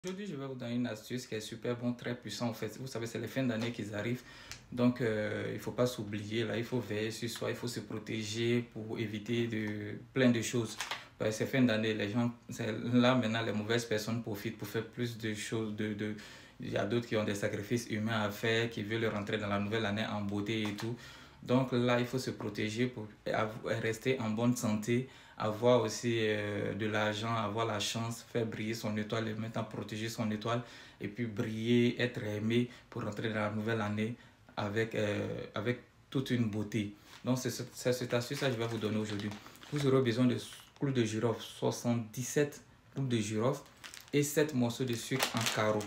Aujourd'hui, je vais vous donner une astuce qui est super bon, très puissant en fait. Vous savez, c'est les fins d'année qui arrivent. Donc, il ne faut pas s'oublier. Là, il faut veiller sur soi, il faut se protéger pour éviter plein de choses. Parce que ces fins d'année, les gens, là maintenant, les mauvaises personnes profitent pour faire plus de choses. Il y a d'autres qui ont des sacrifices humains à faire, qui veulent rentrer dans la nouvelle année en beauté et tout. Donc là, il faut se protéger pour rester en bonne santé, avoir aussi de l'argent, avoir la chance, faire briller son étoile et maintenant protéger son étoile et puis briller, être aimé pour rentrer dans la nouvelle année avec toute une beauté. Donc c'est cette astuce que je vais vous donner aujourd'hui. Vous aurez besoin de clous de girofle, 77 clous de girofle et 7 morceaux de sucre en carreaux.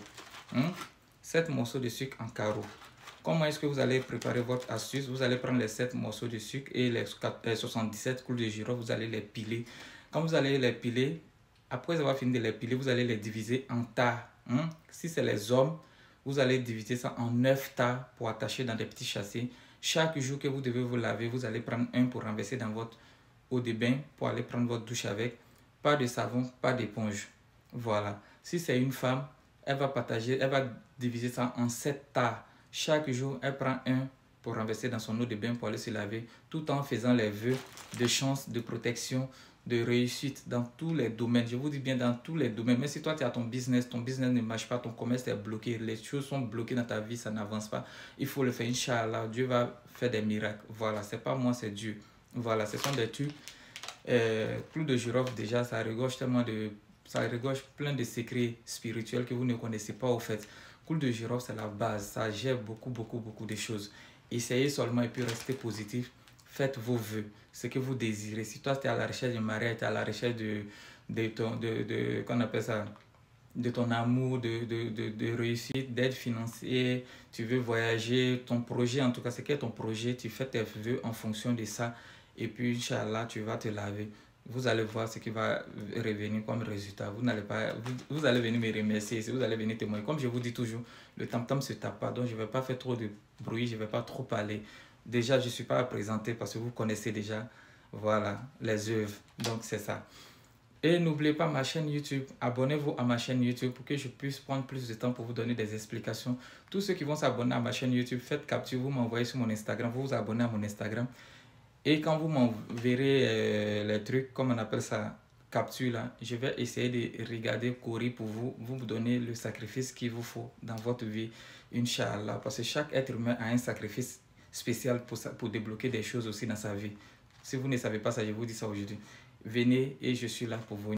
7 morceaux de sucre en carreaux. Comment est-ce que vous allez préparer votre astuce? Vous allez prendre les 7 morceaux de sucre et les 77 clous de girofle, vous allez les piler. Quand vous allez les piler, après avoir fini de les piler, vous allez les diviser en tas. Si c'est les hommes, vous allez diviser ça en 9 tas pour attacher dans des petits châssis. Chaque jour que vous devez vous laver, vous allez prendre un pour renverser dans votre eau de bain pour aller prendre votre douche avec. Pas de savon, pas d'éponge. Voilà. Si c'est une femme, elle va diviser ça en 7 tas. Chaque jour, elle prend un pour renverser dans son eau de bain pour aller se laver, tout en faisant les vœux de chance, de protection, de réussite dans tous les domaines. Je vous dis bien dans tous les domaines. Mais si toi, tu as ton business ne marche pas, ton commerce est bloqué, les choses sont bloquées dans ta vie, ça n'avance pas. Il faut le faire, Inch'Allah. Dieu va faire des miracles. Voilà, c'est pas moi, c'est Dieu. Voilà, ce sont des trucs. Clous de girofle, déjà, ça regorge plein de secrets spirituels que vous ne connaissez pas au fait. Clous de girofle, c'est la base. Ça gère beaucoup de choses. Essayez seulement et puis restez positif. Faites vos vœux, ce que vous désirez. Si toi, tu es à la recherche de mariage, tu es à la recherche qu'on appelle ça, de ton amour, de réussite, d'aide financière, tu veux voyager, ton projet, en tout cas, c'est quel est ton projet, tu fais tes vœux en fonction de ça. Et puis, Inch'Allah, tu vas te laver. Vous allez voir ce qui va revenir comme résultat. Vous allez venir me remercier, vous allez venir témoigner. Comme je vous dis toujours, le tam-tam se tape pas, donc je ne vais pas faire trop de bruit, je ne vais pas trop parler. Déjà, je ne suis pas à présenter parce que vous connaissez déjà, voilà, les œuvres. Donc, c'est ça. Et n'oubliez pas ma chaîne YouTube. Abonnez-vous à ma chaîne YouTube pour que je puisse prendre plus de temps pour vous donner des explications. Tous ceux qui vont s'abonner à ma chaîne YouTube, faites capture, vous m'envoyez sur mon Instagram, vous vous abonnez à mon Instagram. Et quand vous m'enverrez les trucs, comme on appelle ça, capture là, je vais essayer de regarder, courir pour vous donner le sacrifice qu'il vous faut dans votre vie, Inch'Allah. Parce que chaque être humain a un sacrifice spécial pour débloquer des choses aussi dans sa vie. Si vous ne savez pas ça, je vous dis ça aujourd'hui. Venez et je suis là pour vous.